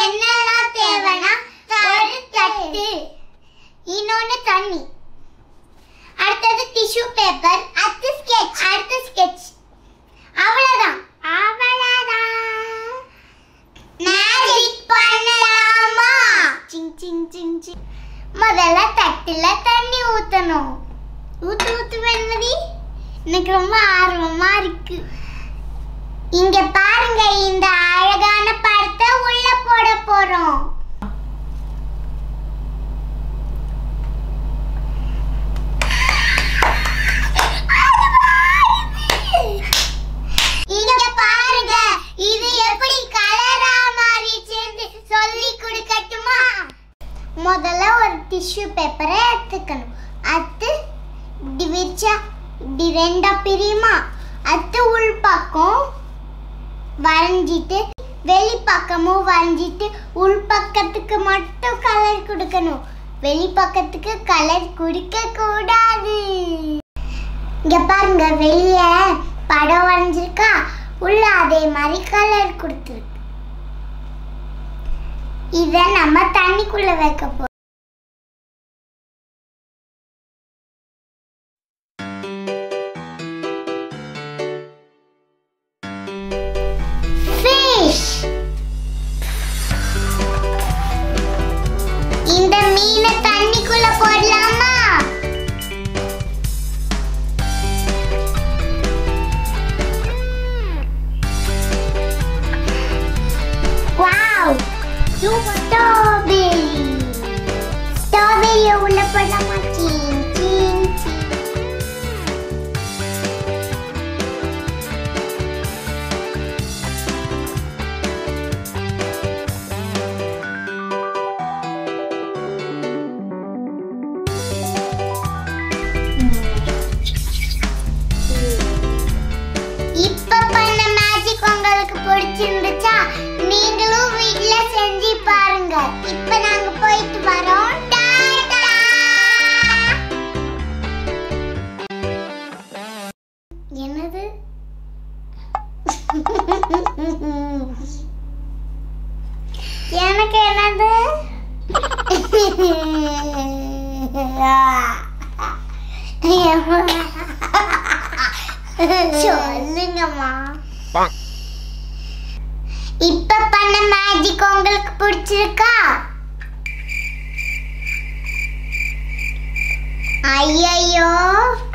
என்னெல்லாம் தேவைன்னா ஒரு தட்டு, இன்னொன்னு தண்ணி, அடுத்தது டிஷ்யூ பேப்பர், அடுத்து ஸ்கெட்ச். அவ்வளவுதான். மேஜிக் பண்ணலாமா? சிங் சிங் சிங் சிங். முதல்ல தட்டுல தண்ணி ஊத்தணும். ஊத்து வெண்மதி, எனக்கு ரொம்ப ஆர்வமா இருக்கு. இங்க பாருங்க, இந்த அழகான படத்தை உள்ள போட போறோம். இங்க பாருங்க, இது எப்படி கலரா மாறிச்சுன்னு சொல்லி கொடுக்கட்டுமா? முதல்ல ஒரு டிஷ்யூ பேப்பரை எடுத்துக்கணும். அது இப்படி விரிச்சா இப்படி ரெண்டா பிரியுமா? அது உள் பக்கம் வரைஞ்சிட்டு வெளி பக்கமும் வரைஞ்சிட்டு உள் பக்கத்துக்கு மட்டும் கலர் கொடுக்கணும். வெளி பக்கத்துக்கு கலர் கொடுக்க கூடாது. இங்க பாருங்க, வெளியே படம் வரைஞ்சிருக்கா, உள்ள அதே மாதிரி கலர் கொடுத்துருக்கு. இத நம்ம தண்ணிக்குள்ள வைக்க போறோம். இந்த மீனை தண்ணிக்குள்ள போடலாமா? வாவ், ஸ்ட்ராபெரி உள்ள போடலாமா? Scene scene scene. இப்ப பண்ண மேஜிக் உங்களுக்கு பிடிச்சிருந்துச்சா? நீங்களும் வீட்ல செஞ்சு பாருங்க. இப்ப நாங்க போயிட்டு வரோம். டாடா. என்னது? எனக்கு என்னது? சொல்லுங்கம்மா. இப்ப பண்ண மேஜிக் உங்களுக்கு பிடிச்சிருக்கா? ஐயோ,